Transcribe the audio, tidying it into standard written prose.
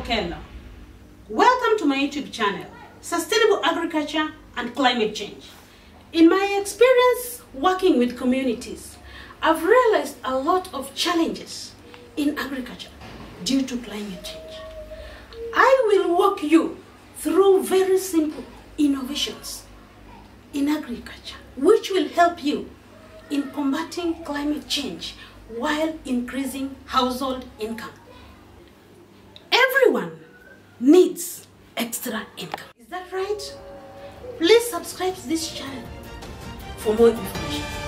Hello. Welcome to my YouTube channel, Sustainable Agriculture and Climate Change. In my experience working with communities, I've realized a lot of challenges in agriculture due to climate change. I will walk you through very simple innovations in agriculture, which will help you in combating climate change while increasing household income. Everyone needs extra income. Is that right? Please subscribe to this channel for more information.